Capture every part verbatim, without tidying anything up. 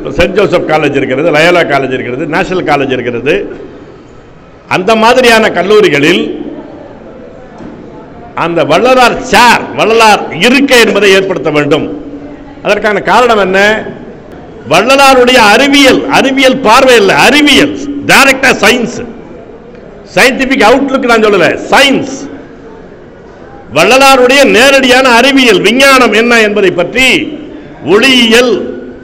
Send Joseph college இருக்கிறது, Loyola college இருக்கிறது, National college இருக்கிறது. அந்த மாதிரியான கல்லூரிகளில் அந்த வள்ளலார் சார், வள்ளலார் இருக்கை என்பதை ஏற்படுத்த வேண்டும். அதற்கான காரணம் என்ன? வள்ளலாருடைய அறிவியல் அறிவியல் பார்வை இல்லை, அறிவியல் டைரக்டா சயின்ஸ், சயின்டிபிக் அவுட்லுக் நான் சொல்லல, சயின்ஸ். வள்ளலாருடைய நேரடியான அறிவியல் விஞ்ஞானம் என்ன என்பதை பற்றி ஒளியியல்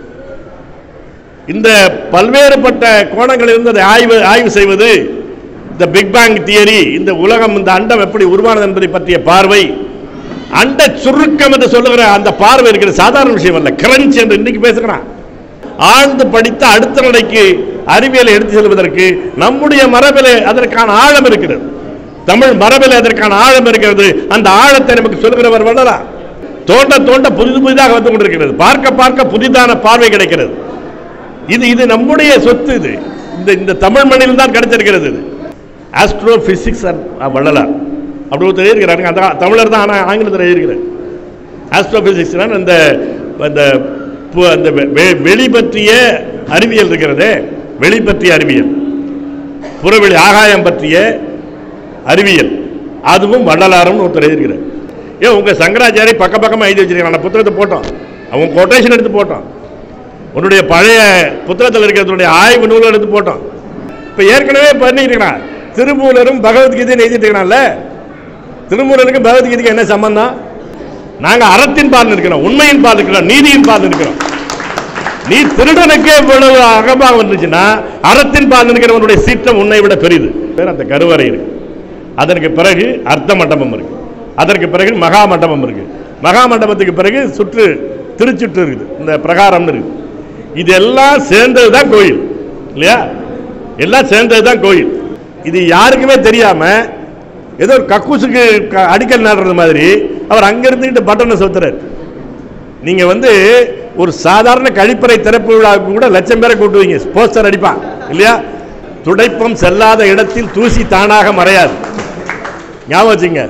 இந்த பல்வேறுபட்ட கோணங்களில் இருந்து அதை ஆய்வு ஆய்வு செய்வது, இந்த பிக் பேங் தியரி, இந்த உலகம் இந்த அண்டம் எப்படி உருவானது என்பதை பற்றிய பார்வை, அண்ட சுருக்கம் என்று சொல்லுகிற அந்த பார்வை இருக்கிற சாதாரண விஷயம் அல்ல. கிரன்ச் என்று இன்னைக்கு பேசுகிறான். ஆழ்ந்து படித்த அடுத்த நிலைக்கு அறிவியலை எடுத்து செல்வதற்கு நம்முடைய மரபிலே அதற்கான ஆழம் இருக்கிறது, தமிழ் மரபிலே அதற்கான ஆழம் இருக்கிறது. அந்த ஆழத்தை நமக்கு சொல்லுகிறவர் வள்ளலார். தோண்ட தோண்ட புதிது புதிதாக வந்து கொண்டிருக்கிறது, பார்க்க பார்க்க புதிதான பார்வை கிடைக்கிறது. இது இது நம்முடைய சொத்து. இது இந்த இந்த தமிழ் மண்ணில் தான் கிடைச்சிருக்கிறது. இது ஆஸ்ட்ரோ பிசிக்ஸ் வள்ளலார் அப்படி ஒருத்தர் எழுதுகிறாருங்க. அந்த தமிழர் தான், ஆனால் ஆங்கிலத்தில் எழுதுகிறார். ஆஸ்ட்ரோ பிசிக்ஸ் அந்த அந்த வெளி பற்றிய அறிவியல் இருக்கிறது, வெளி பற்றிய அறிவியல், புறவெளி ஆகாயம் பற்றிய அறிவியல், அதுவும் வள்ளலாரும் ஒருத்தர் எழுதுகிறார். ஏன் உங்க சங்கராச்சாரி பக்க பக்கமாக எழுதி வச்சிருக்காங்க, புத்தகத்தை போட்டோம், அவங்க கொட்டேஷன் எடுத்து போட்டோம், உன்னுடைய பழைய புத்தகத்தில் இருக்கிறதுடைய ஆய்வு நூல் எடுத்து போட்டோம். இப்போ ஏற்கனவே பண்ணிருக்கிறான். திருமூலரும் பகவத்கீதையும் எழுதிட்டு இருக்கிறான்ல, திருமூலருக்கும் பகவத்கீதைக்கு என்ன சம்பந்தம்? நாங்கள் அறத்தின் பால் இருக்கிறோம், உண்மையின் பால் இருக்கிறோம், நீதியின் பால் இருக்கிறோம். நீ திருடனுக்கே இவ்வளவு அகமாக வந்துச்சுன்னா அறத்தின் பால் இருக்கிறவனுடைய சீற்றம் உன்னை விட பெரிது. அந்த கருவறை இருக்கு, அதற்கு பிறகு அர்த்த மண்டபம் இருக்கு, அதற்கு பிறகு மகா மண்டபம் இருக்கு, மகா மண்டபத்துக்கு பிறகு சுற்று திருச்சுற்று இருக்குது, இந்த பிரகாரம் இருக்கு. இதெல்லாம் சேர்ந்தது தான் கோயில் இல்லையா? எல்லாம் சேர்ந்தது தான் கோயில். இது யாருக்குமே தெரியாம ஏதோ ஒரு கக்கூசுக்கு அடிக்கல் நாடுறது மாதிரி அவர் அங்க இருந்துகிட்டு பட்டனை சொத்துறாரு. நீங்க வந்து ஒரு சாதாரண கழிப்பறை திறப்பு விழாவுக்கு கூட லட்சம் பேரை கூட்டுவீங்க, போஸ்டர் அடிப்பான் இல்லையா? துடைப்பம் செல்லாத இடத்தில் தூசி தானாக மறையாது. ஞாபகம் வச்சுங்க.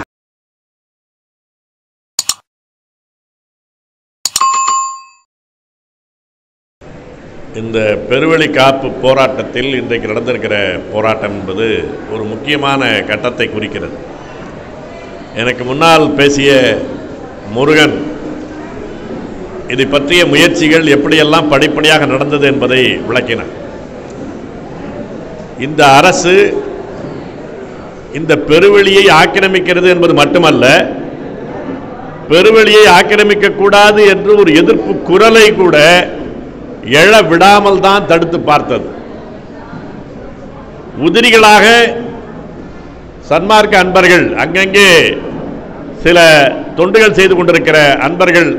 இந்த பெருவெளி காப்பு போராட்டத்தில் இன்றைக்கு நடந்திருக்கிற போராட்டம் என்பது ஒரு முக்கியமான கட்டத்தை குறிக்கிறது. எனக்கு முன்னால் பேசிய முருகன் இதை பற்றிய முயற்சிகள் எப்படியெல்லாம் படிப்படியாக நடந்தது என்பதை விளக்கினார். இந்த அரசு இந்த பெருவெளியை ஆக்கிரமிக்கிறது என்பது மட்டுமல்ல, பெருவெளியை ஆக்கிரமிக்க கூடாது என்று ஒரு எதிர்ப்பு குரலை கூட எழ விடாமல் தான் தடுத்து பார்த்தது. உதிரிகளாக சன்மார்க்க அன்பர்கள், அங்கங்கே சில தொண்டுகள் செய்து கொண்டிருக்கிற அன்பர்கள்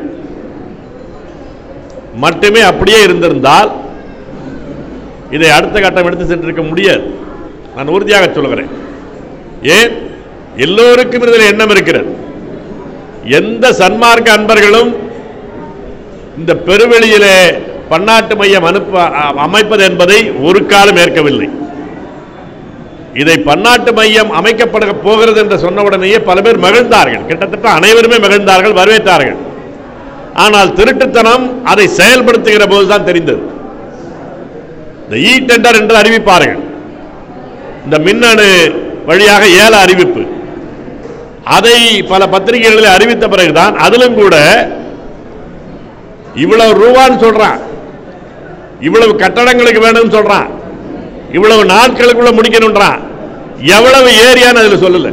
மட்டுமே அப்படியே இருந்திருந்தால் இதை அடுத்த கட்டம் எடுத்து சென்றிருக்க முடியாது. நான் உறுதியாக சொல்கிறேன். ஏன்? எல்லோருக்கும் இதில் எண்ணம் இருக்கிறது. எந்த சன்மார்க்க அன்பர்களும் இந்த பெருவெளியிலே பன்னாட்டு மையம் அனுப்ப அமைப்பது என்பதை ஒரு காலம் ஏற்கவில்லை. இதை பன்னாட்டு மையம் அமைக்கப்பட போகிறது என்று சொன்ன உடனேயே பல பேர் மகிழ்ந்தார்கள், கிட்டத்தட்ட அனைவருமே மகிழ்ந்தார்கள், வரவேற்றார்கள். ஆனால் திருட்டுத்தனம் அதை செயல்படுத்துகிற போதுதான் தெரிந்தது. இந்த இ டெண்டர் என்று அறிவிப்பார்கள், இந்த மின்னணு வழியாக ஏல அறிவிப்பு, அதை பல பத்திரிகைகளில் அறிவித்த பிறகுதான் அதிலும் கூட இவ்வளவு ரூபான்னு சொல்றான், இவ்வளவு கட்டடங்களுக்கு வேணும்னு சொல்றான், இவ்வளவு நாட்களுக்குள்ள முடிக்கணும்ன்றான், எவ்வளவு ஏரியான்னு அதுல சொல்லல.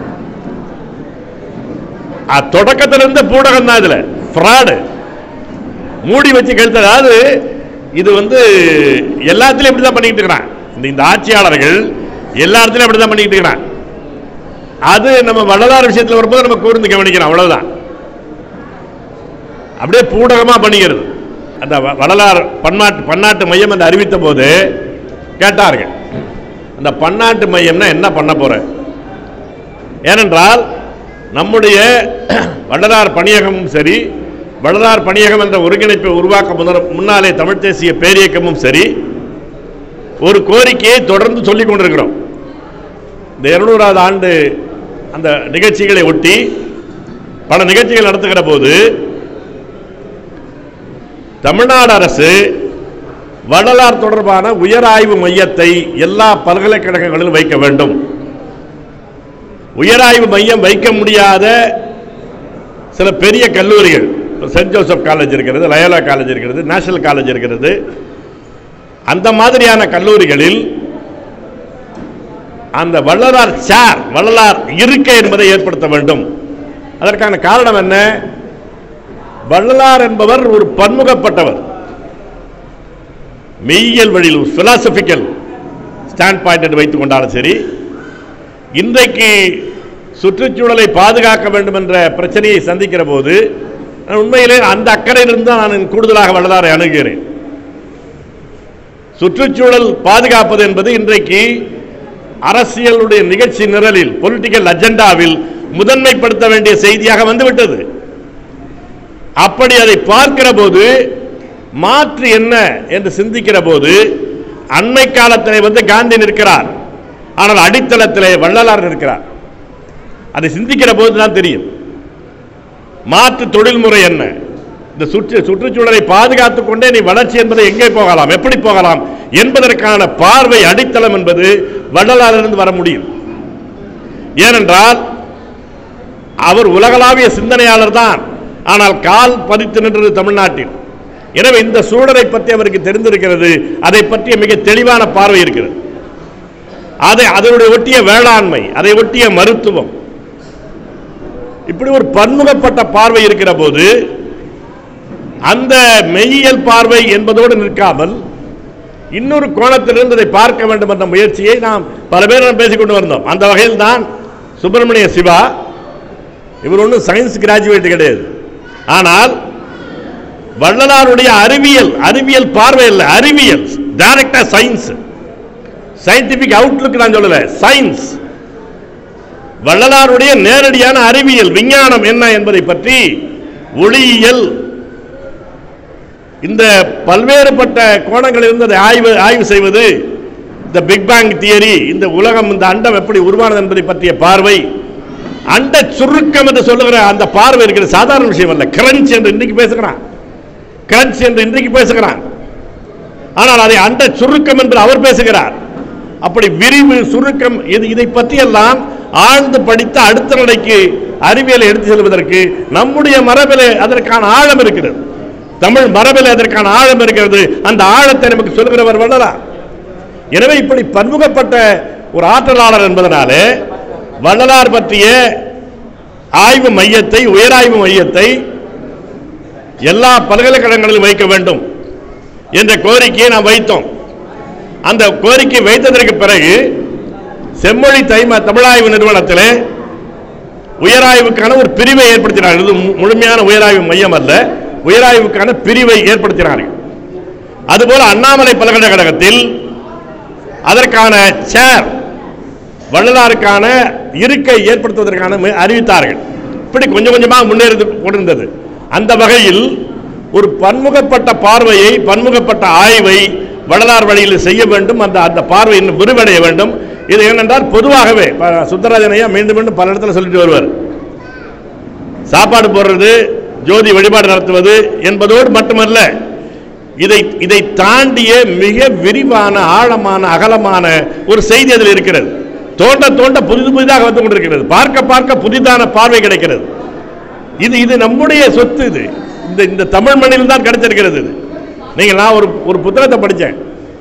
தொடக்கத்திலிருந்து பூடகம் தான் இதுல ஃப்ராடு, மூடி வச்சு கழுத்த. அதாவது இது வந்து எல்லாத்திலும் இப்படிதான் பண்ணிட்டு இருக்கிறான். இந்த ஆட்சியாளர்கள் எல்லா இடத்துலையும் அப்படிதான் பண்ணிட்டு இருக்கிறான். அது நம்ம வள்ளலார் விஷயத்தில் வரும்போது நம்ம கூர்ந்து கவனிக்கிறோம், அவ்வளவுதான். அப்படியே பூடகமா பண்ணிக்கிறது. அந்த வள்ளலார் பன்னாட்டு பன்னாட்டு மையம் என்று அறிவித்த போது கேட்டார்கள், அந்த பன்னாட்டு மையம்னா என்ன பண்ண போற? ஏனென்றால் நம்முடைய வள்ளலார் பணியகமும் சரி, வள்ளலார் பணியகம் என்ற ஒருங்கிணைப்பை உருவாக்க முன்னாலே தமிழ் தேசிய பேரியக்கமும் சரி ஒரு கோரிக்கையை தொடர்ந்து சொல்லிக் கொண்டிருக்கிறோம். இந்த இருநூறாவது ஆண்டு அந்த நிகழ்ச்சிகளை ஒட்டி பல நிகழ்ச்சிகள் நடத்துகிற போது தமிழ்நாடு அரசு வள்ளலார் தொடர்பான உயர் ஆய்வு மையத்தை எல்லா பல்கலைக்கழகங்களிலும் வைக்க வேண்டும். உயராய்வு மையம் வைக்க முடியாத சில பெரிய கல்லூரிகள், சென்ட் ஜோசப் காலேஜ் இருக்கிறது, லயோலா காலேஜ் இருக்கிறது, நேஷனல் காலேஜ் இருக்கிறது, அந்த மாதிரியான கல்லூரிகளில் அந்த வள்ளலார் சேர், வள்ளலார் இருக்கை என்பதை ஏற்படுத்த வேண்டும். அதற்கான காரணம் என்ன? வள்ளலார் என்பவர் ஒரு பன்முகப்பட்டவர். மெய்யியல் வழியில் பிலாசபிக்கல் ஸ்டாண்ட் பாயிண்ட் என்று வைத்துக் கொண்டாலும் சரி, இன்றைக்கு சுற்றுச்சூழலை பாதுகாக்க வேண்டும் என்ற பிரச்சனையை சந்திக்கிற போது உண்மையிலே அந்த அக்கறையிலிருந்து நான் கூடுதலாக வள்ளலாரை அணுகிறேன். சுற்றுச்சூழல் பாதுகாப்பது என்பது இன்றைக்கு அரசியலுடைய நிகழ்ச்சி நிரலில், பொலிட்டிக்கல் அஜெண்டாவில் முதன்மைப்படுத்த வேண்டிய செய்தியாக வந்துவிட்டது. அப்படி அதை பார்க்கிற போது மாற்று என்ன என்று சிந்திக்கிற போது அண்மை காலத்திலே வந்து காந்தி நிற்கிறார், ஆனால் அடித்தளத்திலே வள்ளலார் நிற்கிறார். அதை சிந்திக்கிற போது தான் தெரியும் மாற்று தொழில்முறை என்ன. இந்த சுற்று சுற்றுச்சூழலை பாதுகாத்துக் கொண்டே நீ வளர்ச்சி என்பதை எங்கே போகலாம், எப்படி போகலாம் என்பதற்கான பார்வை அடித்தளம் என்பது வள்ளலாரிலிருந்து வர முடியும். ஏனென்றால் அவர் உலகளாவிய சிந்தனையாளர் தான், ஆனால் கால் பதித்து நின்றது தமிழ்நாட்டில். எனவே இந்த சூழலை பற்றி அவருக்கு தெரிந்திருக்கிறது, அதை பற்றிய மிக தெளிவான பார்வை இருக்கிறது. அதை அதனுடைய ஒட்டிய வேளாண்மை, அதை ஒட்டிய மருத்துவம், இப்படி ஒரு பன்முகப்பட்ட பார்வை இருக்கிற போது அந்த மெய்யியல் பார்வை என்பதோடு நிற்காமல் இன்னொரு கோணத்திலிருந்து அதை பார்க்க வேண்டும் என்ற முயற்சியை நாம் பல பேர் பேசிக்கொண்டு வந்தோம். அந்த வகையில் தான் சுப்பிரமணிய சிவா, இவர் ஒன்றும் சயின்ஸ் கிராஜுவேட் கிடையாது, ஆனால் வள்ளலாருடைய அறிவியல் அறிவியல் பார்வை இல்லை, அறிவியல் டைரக்டா சயின்ஸ், சயின்டிபிக் அவுட்லுக் நான் சொல்லல, சயின்ஸ். வள்ளலாருடைய நேரடியான அறிவியல் விஞ்ஞானம் என்ன என்பதை பற்றி, ஒளியியல், இந்த பல்வேறுபட்ட கோணங்களில் இருந்து அதை ஆய்வு ஆய்வு செய்வது, இந்த பிக் பேங் தியரி, இந்த உலகம், இந்த அண்டம் எப்படி உருவானது என்பதை பற்றிய பார்வை, அண்ட சுருக்கம் என்று சொல்லுகிற அந்த பார்வை இருக்கிற சாதாரண விஷயம் அல்ல. கிரன்ச் என்று இன்றைக்கு பேசுகிறான், கிரன்ச் என்று இன்றைக்கு பேசுகிறான், ஆனால் அதை அண்ட சுருக்கம் என்று அவர் பேசுகிறார். அப்படி விரிவு சுருக்கம் இது இதை பற்றியெல்லாம் ஆழ்ந்து படித்த அடுத்த நிலைக்கு அறிவியலை எடுத்து செல்வதற்கு நம்முடைய மரபிலே அதற்கான ஆழம் இருக்கிறது, தமிழ் மரபிலே அதற்கான ஆழம் இருக்கிறது. அந்த ஆழத்தை நமக்கு சொல்கிறவர் வள்ளலார். எனவே இப்படி பன்முகப்பட்ட ஒரு ஆற்றலாளர் என்பதனாலே வள்ளலார் பற்றிய ஆய்வு மையத்தை, உயராய்வு மையத்தை எல்லா பல்கலைக்கழகங்களிலும் வைக்க வேண்டும் என்ற கோரிக்கையை நாம் வைத்தோம். அந்த கோரிக்கை வைத்ததற்கு பிறகு செம்மொழி தைம தமிழாய்வு நிறுவனத்தில் உயராய்வுக்கான ஒரு பிரிவை ஏற்படுத்தினார்கள். இது முழுமையான உயராய்வு மையம் அல்ல, உயராய்வுக்கான பிரிவை ஏற்படுத்தினார்கள். அதுபோல அண்ணாமலை பல்கலைக்கழகத்தில் அதற்கான சேர், வள்ளலாருக்கான இருக்கை ஏற்படுத்துவதற்கான அறிவித்தார்கள். இப்படி கொஞ்சம் கொஞ்சமாக முன்னேறி கொண்டிருந்தது. அந்த வகையில் ஒரு பன்முகப்பட்ட பார்வையை, பன்முகப்பட்ட ஆய்வை வள்ளலார் வழியில் செய்ய வேண்டும். அந்த அந்த பார்வை இன்னும் விரிவடைய வேண்டும். இது ஏனென்றால் பொதுவாகவே சுந்தரராஜனையா மீண்டும் மீண்டும் பல இடத்துல சொல்லிட்டு வருவார், சாப்பாடு போடுறது, ஜோதி வழிபாடு நடத்துவது என்பதோடு மட்டுமல்ல, இதை இதை தாண்டிய மிக விரிவான, ஆழமான, அகலமான ஒரு செய்தி அதில் இருக்கிறது. தோண்ட தோண்ட புதிது புதிதாக வந்து கொண்டிருக்கிறது. பார்க்க பார்க்க புதிதான பார்வை கிடைக்கிறது. இது இது நம்முடைய சொத்து. இது இந்த இந்த தமிழ் மண்ணில் தான் கிடைச்சிருக்கிறது. இது நீங்கள், நான் ஒரு ஒரு புத்தகத்தை படித்தேன்,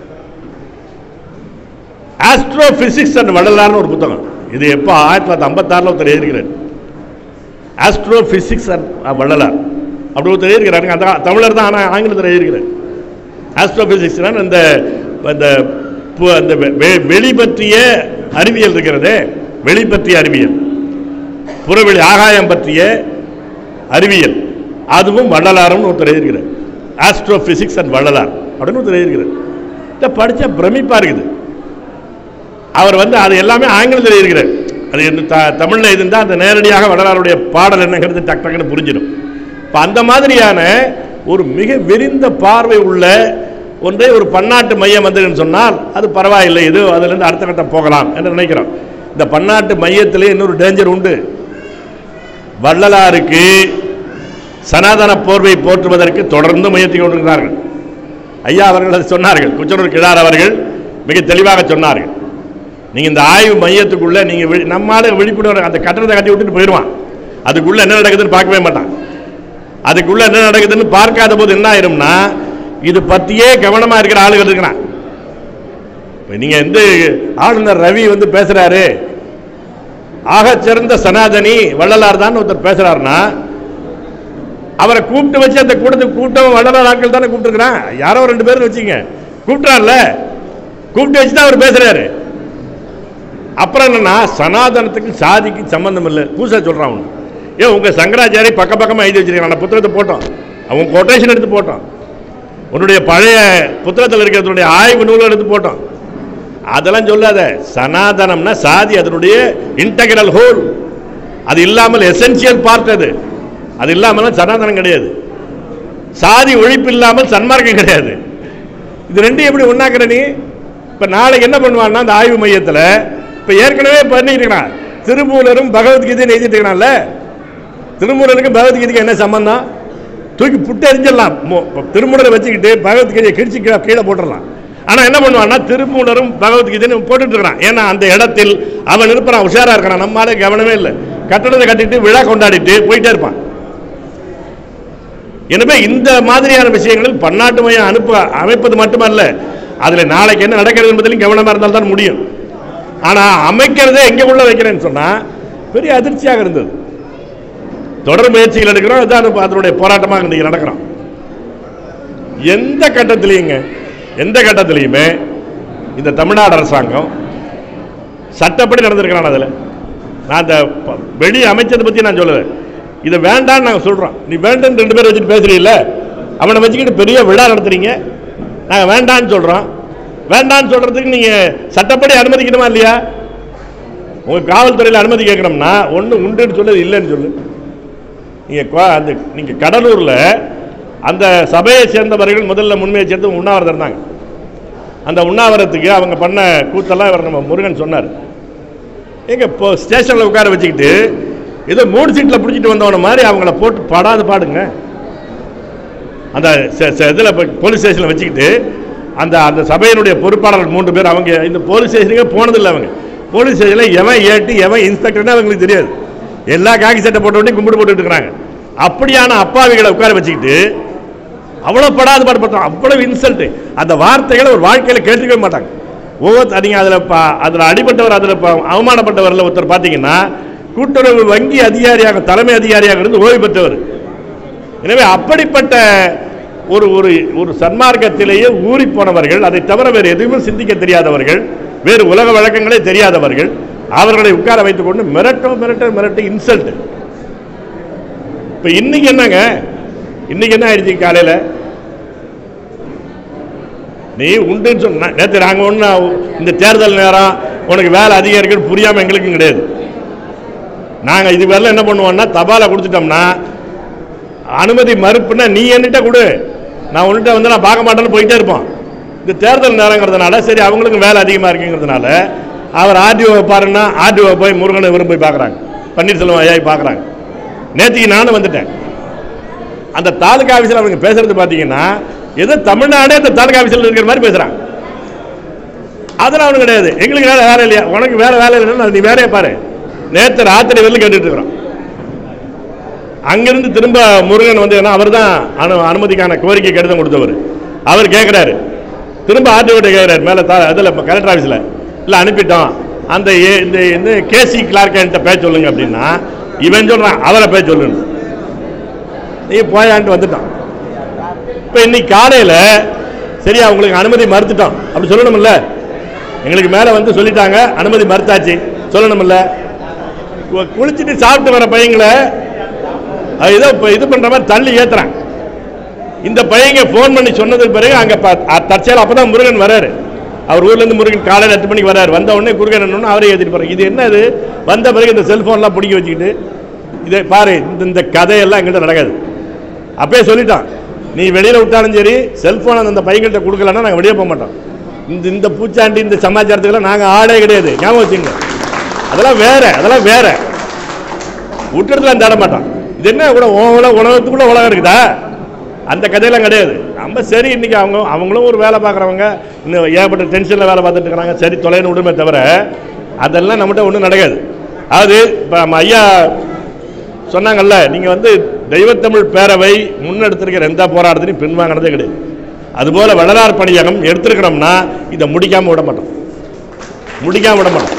ஆஸ்ட்ரோ பிசிக்ஸ் அண்ட் வள்ளலார்னு ஒரு புத்தகம். இது எப்போ ஆயிரத்தி தொள்ளாயிரத்தி ஐம்பத்தி ஆறுல ஒருத்தர் எழுதியிருக்கிறார். ஆஸ்ட்ரோ பிசிக்ஸ் அண்ட் வள்ளலார் அப்படி ஒருத்தர் எழுதியிருக்கிறாங்க. அந்த தமிழர் தான், ஆனால் ஆங்கிலத்தில் எழுதியிருக்கிறார். ஆஸ்ட்ரோ பிசிக்ஸ் இந்த அந்த வெளி பற்றிய அறிவியல் இருக்கிறது, வெளி பற்றிய அறிவியல், புறவெளி ஆகாயம் பற்றிய அறிவியல், அதுவும் வள்ளலாரும் ஒருத்தர் எழுதியிருக்கிறார். ஆஸ்ட்ரோ பிசிக்ஸ் அண்ட் வள்ளலார் அப்படின்னு ஒருத்தர் எழுதியிருக்கிறார். இதை படித்தா பிரமிப்பா இருக்குது. அவர் வந்து அது எல்லாமே ஆங்கிலத்தில் எழுதியிருக்கிறார். அது தமிழில் இருந்தால் அந்த நேரடியாக வள்ளலாருடைய பாடல் என்னங்கிறது டக் டக்குன்னு புரிஞ்சிடும். இப்போ அந்த மாதிரியான ஒரு மிக விரிந்த பார்வை உள்ள ஒன்றே ஒரு பன்னாட்டு மையம் வந்ததுன்னு சொன்னால் அது பரவாயில்லை, இது அதிலிருந்து அடுத்த கட்டம் போகலாம் என்று நினைக்கிறோம். இந்த பன்னாட்டு மையத்திலே இன்னொரு டேஞ்சர் உண்டு. வள்ளலாருக்கு சனாதன போர்வை போற்றுவதற்கு தொடர்ந்து முயற்சி கொண்டிருக்கிறார்கள். ஐயா அவர்கள் அதை சொன்னார்கள். குச்சனூர் கிழார் அவர்கள் மிக தெளிவாக சொன்னார்கள். நீங்கள் இந்த ஆய்வு மையத்துக்குள்ளே நீங்கள் நம்மளால விழிப்புணர்வு அந்த கட்டணத்தை கட்டி விட்டுட்டு போயிடுவான். அதுக்குள்ளே என்ன நடக்குதுன்னு பார்க்கவே மாட்டான். அதுக்குள்ளே என்ன நடக்குதுன்னு பார்க்காத போது என்ன ஆயிரும்னா இது பற்றியே கவனமாக இருக்கிற ஆளுகள் இருக்கிறான். இப்போ நீங்கள் வந்து ஆளுநர் ரவி வந்து பேசுகிறாரு, ஆகச்சிறந்த சனாதனி வள்ளலார் தான் ஒருத்தர் பேசுகிறாருன்னா அவரை கூப்பிட்டு வச்சு அந்த கூட்டத்துக்கு கூட்டம் வள்ளலார் ஆட்கள் தானே கூப்பிட்டுருக்கிறான். யாரோ ரெண்டு பேரும் வச்சுங்க கூப்பிட்டார்ல, கூப்பிட்டு வச்சு தான் அவர் பேசுகிறாரு. அப்புறம் என்னன்னா சனாதனத்துக்கு சாதிக்கு சம்பந்தம் இல்லை பூசா சொல்கிறான். அவனு ஏன் உங்கள் சங்கராச்சாரி பக்க பக்கமாக எழுதி வச்சிருக்கான். நான் புத்தகத்தை போட்டோம், அவங்க கொட்டேஷன் எடுத்து போட்டோம், உன்னுடைய பழைய புத்தகத்தில் இருக்கிறதுடைய ஆய்வு நூல் எடுத்து போட்டோம். அதெல்லாம் சொல்லாத. சனாதனம்னா சாதி அதனுடைய இன்டெகிரல் ஹோல், அது இல்லாமல் எசென்சியல் பார்ட். அது அது இல்லாமல் சனாதனம் கிடையாது. சாதி ஒழிப்பு இல்லாமல் சன்மார்க்கம் கிடையாது. இது ரெண்டும் எப்படி ஒன்னாக்குற நீ? இப்போ நாளைக்கு என்ன பண்ணுவான்னா அந்த ஆய்வு மையத்தில் இப்போ ஏற்கனவே பண்ணிட்டு இருக்கிறான் திருமூலரும் பகவத்கீதையும் எழுதிட்டு இருக்கிறான்ல. திருமூலருக்கும் பகவத்கீதைக்கு என்ன சம்பந்தம்? தூக்கி புட்டு எரிஞ்சிடலாம். திருமூலரை வச்சுக்கிட்டு பகவத்கீதையை கிழிச்சு கீழே போட்டுடலாம். ஆனால் என்ன பண்ணுவான்னா திருமூலரும் பகவத்கீதையும் போட்டுட்டு இருக்கிறான். ஏன்னா அந்த இடத்தில் அவன் இருப்பான், உஷாரா இருக்கான். நம்மளால கவனமே இல்லை. கட்டணத்தை கட்டிட்டு விழா கொண்டாடிட்டு போயிட்டே இருப்பான். எனவே இந்த மாதிரியான விஷயங்களில் பன்னாட்டு மையம் அனுப்ப அமைப்பது மட்டுமல்ல, அதில் நாளைக்கு என்ன நடக்கிறது என்பதிலும் கவனமாக இருந்தால் தான் முடியும். ஆனால் அமைக்கிறதே எங்கே உள்ள வைக்கிறேன்னு சொன்னால் பெரிய அதிர்ச்சியாக இருந்தது. தொடர் முயற்சிகள் எடுக்கிறோம், அதுதான் அதனுடைய போராட்டமாக இன்றைக்கி நடக்கிறோம். எந்த கட்டத்திலையுங்க எந்த கட்டத்திலையுமே இந்த தமிழ்நாடு அரசாங்கம் சட்டப்படி நடந்திருக்கிறான். அதில் நான் அந்த வெளி அமைச்சதை பற்றி நான் சொல்லலை. இதை வேண்டான்னு நாங்கள் சொல்கிறோம். நீ வேண்டான்னு ரெண்டு பேர் வச்சுட்டு பேசுறீல்ல, அவனை வச்சுக்கிட்டு பெரிய விழா நடத்துறீங்க. நாங்கள் வேண்டான்னு சொல்கிறோம். வேண்டான்னு சொல்கிறதுக்கு நீங்கள் சட்டப்படி அனுமதிக்கணுமா இல்லையா? உங்கள் காவல்துறையில் அனுமதி கேட்கணும்னா ஒன்று உண்டுன்னு சொல்லது இல்லைன்னு சொல்லு. நீங்கள் அந்த நீங்கள் கடலூரில் அந்த சபையை சேர்ந்தவர்கள் முதல்ல முன்மையை சேர்ந்து உண்ணாவிரதம் இருந்தாங்க. அந்த உண்ணாவிரத்துக்கு அவங்க பண்ண கூத்தெல்லாம் இவர் நம்ம முருகன் சொன்னார். எங்கள் இப்போ ஸ்டேஷனில் உட்கார வச்சுக்கிட்டு ஏதோ மூணு சீட்டில் பிடிச்சிட்டு வந்தவன மாதிரி அவங்கள போட்டு பாடாது பாடுங்க. அந்த இதில் போலீஸ் ஸ்டேஷனில் வச்சுக்கிட்டு அந்த அந்த சபையினுடைய பொறுப்பாளர்கள் மூன்று பேர் அவங்க இந்த போலீஸ் ஸ்டேஷனுக்கே போனதில்லை. அவங்க போலீஸ் ஸ்டேஷனில் எவன் ஏட்டு எவன் இன்ஸ்பெக்டர்னு அவங்களுக்கு தெரியாது. எல்லா காக்கி சட்டை போட்ட உடனே கும்பிட்டு போட்டுட்டு இருக்கிறாங்க. அப்படியான அப்பாவிகளை உட்கார வச்சுக்கிட்டு அவ்வளோ படாது பாடுபட்டோம். அவ்வளவு இன்சல்ட்டு. அந்த வார்த்தைகளை ஒரு வாழ்க்கையில் கேட்டுக்கவே மாட்டாங்க. ஒவ்வொரு நீங்கள் அதில் அதில் அடிபட்டவர் அதில் அவமானப்பட்டவரில் ஒருத்தர் பார்த்தீங்கன்னா கூட்டுறவு வங்கி அதிகாரியாக தலைமை அதிகாரியாக இருந்து ஓய்வு பெற்றவர். எனவே அப்படிப்பட்ட ஒரு ஒரு ஒரு சன்மார்க்கத்திலேயே ஊறி போனவர்கள், அதை தவிர வேறு எதுவுமே சிந்திக்க தெரியாதவர்கள், வேறு உலக வழக்கங்களே தெரியாதவர்கள், அவர்களை உட்கார வைத்துக் கொண்டு மிரட்டும் மிரட்ட மிரட்டு இன்சல்ட். இப்போ இன்னைக்கு என்னங்க, இன்னைக்கு என்ன ஆயிடுச்சு? காலையில் நீ உண்டுன்னு சொன்ன நேற்று நாங்கள் ஒன்று இந்த தேர்தல் நேரம் உனக்கு வேலை அதிகம் இருக்குன்னு புரியாமல் எங்களுக்கும் கிடையாது. நாங்கள் இது வரல என்ன பண்ணுவோம்னா தபாலை கொடுத்துட்டோம்னா அனுமதி மறுப்புன்னா நீ என்கிட்ட கொடு, நான் உன்கிட்ட வந்து நான் பார்க்க மாட்டேன்னு போயிட்டே இருப்போம். இந்த தேர்தல் நேரங்கிறதுனால சரி அவங்களுக்கும் வேலை அதிகமாக இருக்குங்கிறதுனால அவர் ஆர்டிஓ பாருன்னா ஆர்டிஓ போய் முருகனை விரும்பி போய் பார்க்குறாங்க, பன்னீர்செல்வம் ஐயா பார்க்குறாங்க. நேற்றுக்கு நானும் வந்துட்டேன். அந்த தாலுகா ஆஃபீஸில் அவங்க பேசுறது பார்த்தீங்கன்னா ஏதோ தமிழ்நாடே அந்த தாலுகா ஆஃபீஸில் இருக்கிற மாதிரி பேசுகிறாங்க. அதெல்லாம் அவனு கிடையாது. எங்களுக்கு வேலை வேலை இல்லையா, உனக்கு வேலை வேலை இல்லைன்னா நீ வேலையை பாரு. நேற்று ராத்திரி வெளில கேட்டுட்டு இருக்கிறோம். அங்கிருந்து திரும்ப முருகன் வந்து அவர் தான் அனு அனுமதிக்கான கோரிக்கை கடிதம் கொடுத்தவர். அவர் கேட்குறாரு, திரும்ப ஆர்டிஓட்ட கேட்குறாரு மேலே த அதில் கலெக்டர் ஆஃபீஸில் இல்லை அனுப்பிட்டோம், அந்த இந்த இந்த கேசி கிளார்க் என்கிட்ட பேச சொல்லுங்க அப்படின்னா இவன் சொல்கிறான் அவரை பேச சொல்லுன்னு. நீ போயான்ட்டு வந்துட்டான். இப்போ இன்னைக்கு காலையில் சரி அவங்களுக்கு அனுமதி மறுத்துட்டோம் அப்படி சொல்லணும்ல. எங்களுக்கு மேலே வந்து சொல்லிட்டாங்க அனுமதி மறுத்தாச்சு சொல்லணும்ல. குளிச்சுட்டு சாப்பிட்டு வர பையங்களை ஏதோ இது பண்ணுற மாதிரி தள்ளி ஏற்றுறான். இந்த பையங்க ஃபோன் பண்ணி சொன்னதுக்கு பிறகு அங்கே தற்செயல் அப்போ தான் முருகன் வராரு. அவர் ஊர்லேருந்து முருகன் காலையில் எட்டு மணிக்கு வராரு. வந்த உடனே குறுகன் என்னன்னு அவரே ஏற்றிட்டு போகிறார். இது என்ன இது? வந்த பிறகு இந்த செல்ஃபோன்லாம் பிடிக்க வச்சுக்கிட்டு இதை பாரு, இந்த இந்த கதையெல்லாம் எங்கள்கிட்ட நடக்காது. அப்பயே சொல்லிட்டான், நீ வெளியில் விட்டாலும் சரி செல்ஃபோன் அந்த பையன்கிட்ட கொடுக்கலன்னா நாங்கள் வெளியே போக மாட்டோம். இந்த இந்த பூச்சாண்டி இந்த சமாச்சாரத்துக்கெல்லாம் நாங்கள் ஆடே கிடையாது, ஞாபகம் வச்சுங்க. அதெல்லாம் வேற, அதெல்லாம் வேற விட்டுறதுலாம் தேட மாட்டான். இது என்ன கூட உலக உலகத்துக்குள்ள உலகம் இருக்குதா? அந்த கதையெல்லாம் கிடையாது. நம்ம சரி இன்னைக்கு அவங்க அவங்களும் ஒரு வேலை பார்க்குறவங்க, இன்னும் ஏகப்பட்ட டென்ஷனில் வேலை பார்த்துட்டு இருக்கிறாங்க, சரி தொலைன்னு விடுமே தவிர அதெல்லாம் நம்மகிட்ட ஒன்றும் நடக்காது. அது இப்போ நம்ம ஐயா சொன்னாங்கல்ல, நீங்கள் வந்து தெய்வத்தமிழ் பேரவை முன்னெடுத்திருக்கிற எந்த போராட்டத்தையும் பின்வாங்கினதே கிடையாது. அதுபோல் வள்ளலார் பணியகம் எடுத்துருக்கிறோம்னா இதை முடிக்காமல் விட மாட்டோம், முடிக்காமல் விட மாட்டோம்.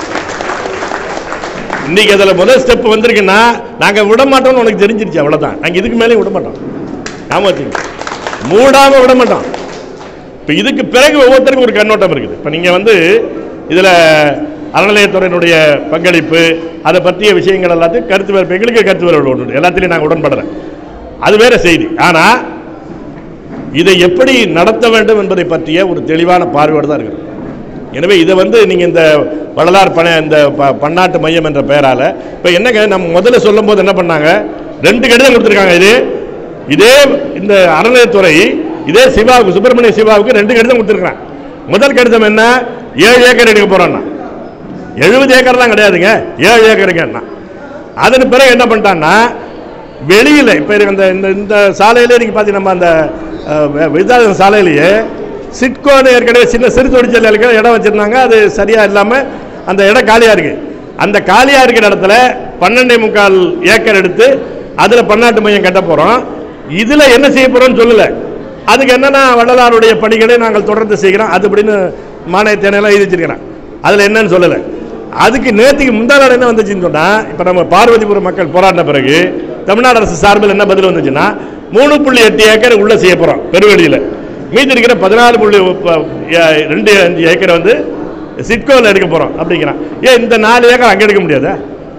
இன்னைக்கு அதில் முதல் ஸ்டெப் வந்திருக்குன்னா நாங்கள் விட மாட்டோம்னு உனக்கு தெரிஞ்சிருச்சு, அவ்வளோதான். நாங்கள் இதுக்கு மேலே விட மாட்டோம், ஆமாம் வச்சுங்க, மூடாமல் விட மாட்டோம். இப்போ இதுக்கு பிறகு ஒவ்வொருத்தருக்கும் ஒரு கண்ணோட்டம் இருக்குது. இப்போ நீங்கள் வந்து இதில் அறநிலையத்துறையினுடைய பங்களிப்பு, அதை பற்றிய விஷயங்கள் எல்லாத்தையும் கருத்து வேறு, எங்களுக்கு கருத்து வேறு ஒன்று, எல்லாத்திலையும் நாங்கள் உடன்படுறேன், அது வேற செய்தி. ஆனால் இதை எப்படி நடத்த வேண்டும் என்பதை பற்றிய ஒரு தெளிவான பார்வையோடு தான் இருக்குது. எனவே இதை வந்து நீங்கள் இந்த வள்ளலார் பண இந்த பன்னாட்டு மையம் என்ற பெயரால் இப்போ என்னங்க, நம்ம முதல்ல சொல்லும் போது என்ன பண்ணாங்க, ரெண்டு கடிதம் கொடுத்துருக்காங்க. இது இதே இந்த அறநிலையத்துறை இதே சிவாவுக்கு, சுப்பிரமணிய சிவாவுக்கு ரெண்டு கடிதம் கொடுத்துருக்காங்க. முதல் கடிதம் என்ன, ஏழு ஏக்கர் எடுக்க போகிறோன்னா, எழுபது ஏக்கர்லாம் கிடையாதுங்க, ஏழு ஏக்கருங்கன்னா. அதன் பிறகு என்ன பண்ணிட்டான்னா வெளியில் இப்போ இந்த இந்த சாலையிலே நீங்கள் பார்த்தீங்கன்னா நம்ம அந்த விருதாச்சல சாலையிலேயே சிட்கோன்னு ஏற்கனவே சின்ன சிறு தொழிற்சாலைகளுக்கு இடம் வச்சுருந்தாங்க, அது சரியாக இல்லாமல் அந்த இடம் காலியாக இருக்குது. அந்த காலியாக இருக்கிற இடத்துல பன்னெண்டே முக்கால் ஏக்கர் எடுத்து அதில் பன்னாட்டு மையம் கட்ட போகிறோம். இதில் என்ன செய்ய போகிறோம்னு சொல்லலை. அதுக்கு என்னென்னா வள்ளலாருடைய பணிகளை நாங்கள் தொடர்ந்து செய்கிறோம், அது அப்படின்னு மானியத்தேனையெல்லாம் எழுதி வச்சிருக்கிறேன். அதில் என்னன்னு சொல்லலை. அதுக்கு நேற்றுக்கு முந்தா நாள் என்ன வந்துச்சுன்னு சொன்னால், இப்போ நம்ம பார்வதிபுரம் மக்கள் போராடின பிறகு தமிழ்நாடு அரசு சார்பில் என்ன பதில் வந்துச்சுன்னா, மூணு புள்ளி எட்டு ஏக்கர் உள்ளே செய்ய போகிறோம் பெருவெளியில், மீதி இருக்கிற பதினாலு புள்ளி ரெண்டு அஞ்சு ஏக்கரை வந்து சிட்கோவில் எடுக்க போகிறோம் அப்படிங்கிறான். ஏன் இந்த நாலு ஏக்கர் அங்கே எடுக்க முடியாதா?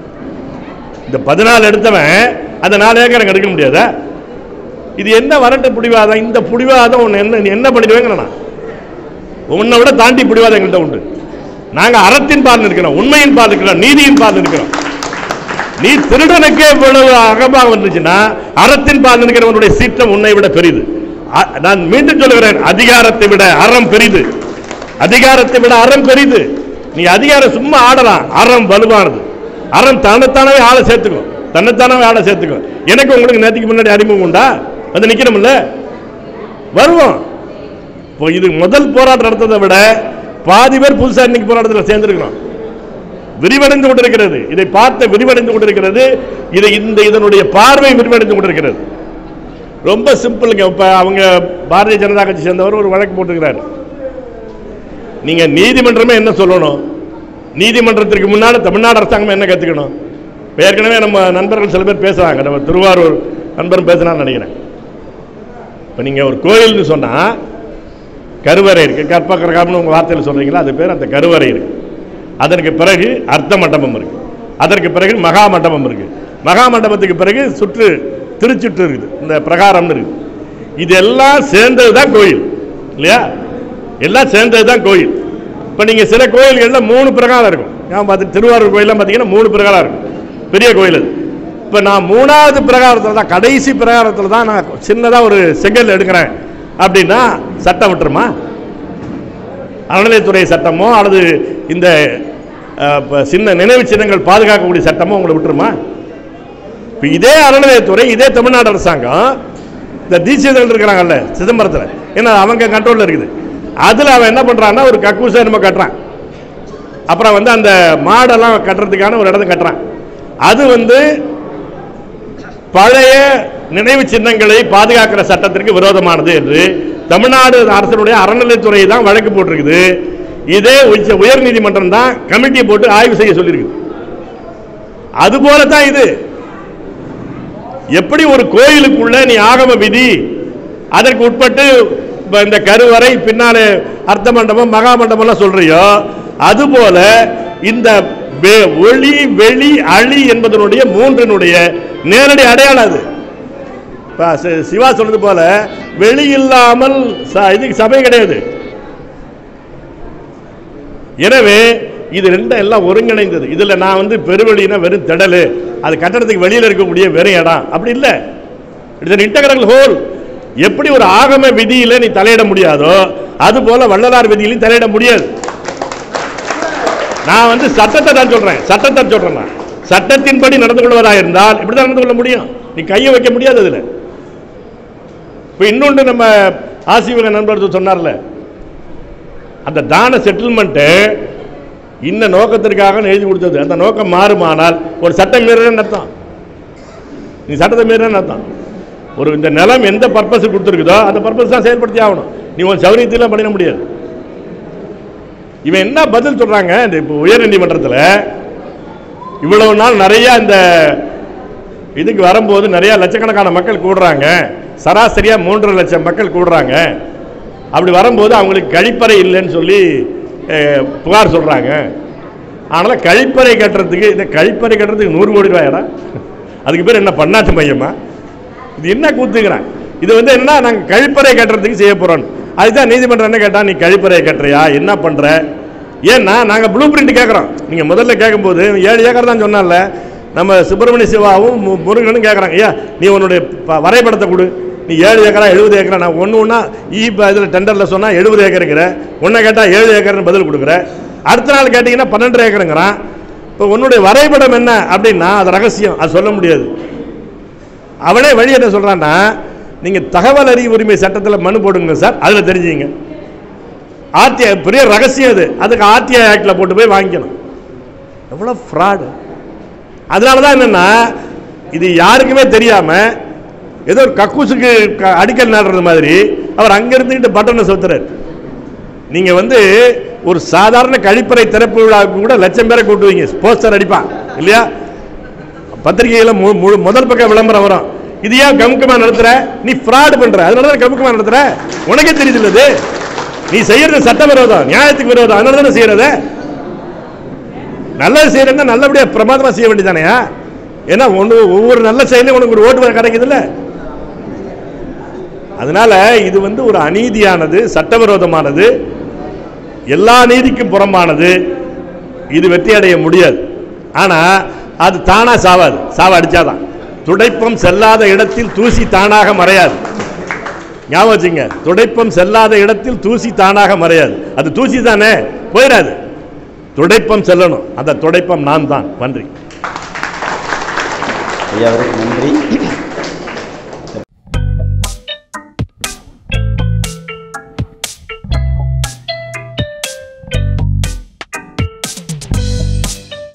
இந்த பதினாலு எடுத்தவன் அந்த நாலு ஏக்கர் அங்கே எடுக்க முடியாதா? இது என்ன வரட்டு புடிவாதம்? இந்த புடிவாதம் ஒன்று என்ன என்ன பண்ணிடுவேங்கண்ணா, உன்னை விட தாண்டி புடிவாதம் எங்கள்கிட்ட உண்டு. நாங்கள் அறத்தின் பால் இருக்கிறோம், உண்மையின் பால் இருக்கிறோம், நீதியின் பால் இருக்கிறோம். நீ திருடனுக்கே இவ்வளவு அகமாக வந்துச்சுன்னா அறத்தின் பால் இருக்கிறவனுடைய சீற்றம் உன்னை விட பெரிது. நான் மீண்டும் சொல்லுகிறேன், அதிகாரத்தை விட அறம் பெரிது, அதிகாரத்தை விட அறம் பெரிது. நீ அதிகாரம் சும்மா ஆடலாம், அறம் வலுவானது. அறம் தன்னைத்தானவே ஆளை சேர்த்துக்கும், தன்னைத்தானவே ஆளை சேர்த்துக்கும். எனக்கு உங்களுக்கு நேற்றுக்கு முன்னாடி அறிமுகம் உண்டா? வந்து நிற்கணும்ல, வருவோம். இப்போ இது முதல் போராட்டம் நடத்ததை விட பாதி பேர் புதுசாக இன்னைக்கு போராட்டத்தில் சேர்ந்துருக்கிறோம். விரிவடைந்து கொண்டிருக்கிறது, இதை பார்த்து விரிவடைந்து கொண்டிருக்கிறது, இதை இந்த இதனுடைய பார்வை விரிவடைந்து கொண்டிருக்கிறது. ரொம்ப சிம்பிளுங்க. இப்போ அவங்க பாரதிய ஜனதா கட்சி சேர்ந்தவர் ஒரு வழக்கு போட்டுக்கிறாரு. நீங்கள் நீதிமன்றமே என்ன சொல்லணும், நீதிமன்றத்திற்கு முன்னால் தமிழ்நாடு அரசாங்கம் என்ன கற்றுக்கணும்? ஏற்கனவே நம்ம நண்பர்கள் சில பேர் பேசுகிறாங்க, நம்ம திருவாரூர் நண்பரும் பேசுனான்னு நினைக்கிறேன். இப்போ நீங்கள் ஒரு கோயில்னு சொன்னால் கருவறை இருக்குது, கற்பகிரகம்னு உங்கள் வார்த்தையில் சொல்கிறீங்களா, அது பேர் அந்த கருவறை இருக்குது. அதற்கு பிறகு அர்த்த மண்டபம் இருக்குது, அதற்கு பிறகு மகா மண்டபம் இருக்குது, மகா மண்டபத்துக்கு பிறகு சுற்று திருச்சுற்று இருக்குது, இந்த பிரகாரம்னு இருக்குது. இதெல்லாம் சேர்ந்தது தான் கோயில் இல்லையா? எல்லாம் சேர்ந்தது தான் கோயில். இப்போ நீங்கள் சில கோயில்களில் மூணு பிரகாரம் இருக்கும். நான் பார்த்து திருவாரூர் கோயிலெலாம் பார்த்தீங்கன்னா மூணு பிரகாரம் இருக்கும், பெரிய கோயில் அது. இப்போ நான் மூணாவது பிரகாரத்தில் தான், கடைசி பிரகாரத்தில் தான் நான் சின்னதாக ஒரு செங்கல் எடுக்கிறேன் அப்படின்னா சட்டம் விட்டுருமா? அறநிலையத்துறை சட்டமோ அல்லது இந்த சின்ன நினைவு சின்னங்கள் பாதுகாக்கக்கூடிய சட்டமோ உங்களை விட்டுருமா? இப்போ இதே அறநிலையத்துறை, இதே தமிழ்நாடு அரசாங்கம் இந்த தீட்சிதர்கள் இருக்கிறாங்கல்ல சிதம்பரத்தில், ஏன்னா அவங்க கண்ட்ரோலில் இருக்குது. அதில் அவன் என்ன பண்ணுறான்னா ஒரு கக்கூசை நம்ம கட்டுறான், அப்புறம் வந்து அந்த மாடெல்லாம் கட்டுறதுக்கான ஒரு இடத்த கட்டுறான். அது வந்து பழைய நினைவு சின்னங்களை பாதுகாக்கிற சட்டத்திற்கு விரோதமானது என்று தமிழ்நாடு அரசுடைய அறநிலையத்துறை தான் வழக்கு போட்டிருக்குது. இதே உயர் நீதிமன்றம் தான் கமிட்டியை போட்டு ஆய்வு செய்ய சொல்லியிருக்கு. அதுபோல தான் இது. எப்படி ஒரு கோயிலுக்குள்ள நீ ஆகம விதி அதற்கு உட்பட்டு இந்த கருவறை பின்னாலே அர்த்த மண்டபம் மகா மண்டபம் சொல்றியோ, அதுபோல இந்த ஒளி வெளி அழி என்பதனுடைய மூன்றினுடைய நேரடி அடையாளம் அது. சிவா சொன்னது போல வெளி இல்லாமல் இதுக்கு சபை கிடையாது. எனவே இது ரெண்டும் எல்லாம் ஒருங்கிணைந்தது. இதுல நான் வந்து பெருவெளினா வெறும் திடல், அது கட்டடத்துக்கு வெளியில் இருக்கக்கூடிய வெறும் இடம் அப்படி இல்லை. It's integral whole. எப்படி ஒரு ஆகம விதியில நீ தலையிட முடியாதோ அது போல வள்ளலார் விதியிலையும் தலையிட முடியாது. நான் வந்து சட்டத்தை தான் சொல்றேன், சட்டத்தை சொல்றேன். நான் சட்டத்தின்படி நடந்து கொள்வதாக இருந்தால் இப்படிதான் நடந்து கொள்ள முடியும். நீ கையை வைக்க முடியாது அதுல. இப்போ இன்னொன்று நம்ம ஆசிவக நண்பர் சொன்னார்ல, அந்த தான செட்டில்மெண்ட் இன்ன நோக்கத்திற்காக எழுதி கொடுத்தது. அந்த நோக்கம் மாறுமானால் ஒரு சட்டம் மீறன்னு அர்த்தம். நீ சட்டத்தை மீறன்னு அர்த்தம். ஒரு இந்த நிலம் எந்த பர்பஸ் கொடுத்துருக்குதோ அந்த பர்பஸ் தான் செயல்படுத்தி ஆகணும். நீ ஒரு சௌரியத்திலாம் பண்ணிட முடியாது. இவன் என்ன பதில் சொல்றாங்க? இப்போ உயர் நீதிமன்றத்தில் இவ்வளவு நாள் நிறைய இந்த இதுக்கு வரும்போது நிறைய லட்சக்கணக்கான மக்கள் கூடுறாங்க, சராசரியா மூன்றரை லட்சம் மக்கள் கூடுறாங்க. அப்படி வரும்போது அவங்களுக்கு கழிப்பறை இல்லைன்னு சொல்லி புகார் சொல்றாங்க. ஆனால் கழிப்பறை கட்டுறதுக்கு இந்த கழிப்பறை கட்டுறதுக்கு நூறு கோடி ரூபாயா? அதுக்கு பேர் என்ன பன்னாட்டு மையமா? இது என்ன கூத்துக்கிறான்? இது வந்து என்ன, நாங்கள் கழிப்பறை கட்டுறதுக்கு செய்ய போறோம். அதுதான் நீதிமன்றம் என்ன கேட்டா, நீ கழிப்பறை கட்டுறியா, என்ன பண்ற? ஏன்னா நாங்கள் ப்ளூ பிரிண்ட் கேட்குறோம். நீங்க முதல்ல கேட்கும்போது ஏழு ஏக்கர் தான் சொன்னால, நம்ம சுப்பிரமணிய சிவாவும் முருகனும் கேட்குறாங்க, ஐயா நீ உன்னுடைய வரைபடத்தை கொடு, நீ ஏழு ஏக்கரா எழுபது ஏக்கரா? நான் ஒன்று ஒன்றா இப்போ இதில் டெண்டரில் சொன்னால் எழுபது ஏக்கருங்கிற, ஒன்றை கேட்டால் ஏழு ஏக்கர்னு பதில் கொடுக்குற, அடுத்த நாள் கேட்டிங்கன்னா பன்னெண்டு ஏக்கருங்கிறான். இப்போ உன்னுடைய வரைபடம் என்ன அப்படின்னா அது ரகசியம், அது சொல்ல முடியாது. அவனே வழி என்ன சொல்கிறான்னா, நீங்கள் தகவல் அறிவு உரிமை சட்டத்தில் மனு போடுங்க சார், அதில் தெரிஞ்சுங்க. ஆர்டிஐ பெரிய ரகசியம் அது, அதுக்கு ஆர்டிஐ ஆக்டில் போட்டு போய் வாங்கிக்கணும். எவ்வளோ ஃப்ராடு! அதனால தான் என்னென்னா, இது யாருக்குமே தெரியாமல் ஏதோ ஒரு கக்கூசுக்கு அடிக்கல் நாடுறது மாதிரி அவர் அங்கே இருந்துக்கிட்டு பட்டனை சொத்துறாரு. நீங்கள் வந்து ஒரு சாதாரண கழிப்பறை திறப்பு விழாவுக்கு கூட லட்சம் பேரை கூட்டுவீங்க, போஸ்டர் அடிப்பான் இல்லையா, பத்திரிகையில் முதல் பக்கம் விளம்பரம் வரும். இது ஏன் கமுக்கமா நடத்துற? நீ ஃப்ராடு பண்ற, அதனால தான் கமுக்கமா நடத்துற. உனக்கே தெரியுது நீ செய்யறது சட்ட விரோதம், நியாயத்துக்கு விரோதம், அதனால தானே செய்யறத. நல்லது செய்யறதுன்னா நல்லபடியா பிரமாதமா செய்ய வேண்டியதானே. ஏன்னா ஒன்று ஒவ்வொரு நல்ல செயலையும் உனக்கு ஒரு ஓட்டு கிடைக்குது இல்லை. அதனால இது வந்து ஒரு அநீதியானது, சட்டவிரோதமானது, எல்லா நீதிக்கும் புறம்பானது. இது வெற்றி அடைய முடியாது. ஆனா அது தானா சாவாது, சாவ அடிச்சாதான். துடைப்பம் செல்லாத இடத்தில் தூசி தானாக மறையாது. ஞாபகம் வச்சுங்க, துடைப்பம் செல்லாத இடத்தில் தூசி தானாக மறையாது. அது தூசி தானே, போயிடாது. துடைப்பம் செல்லணும், அந்த துடைப்பம் நான் தான். நன்றி. ஐயா, நன்றி.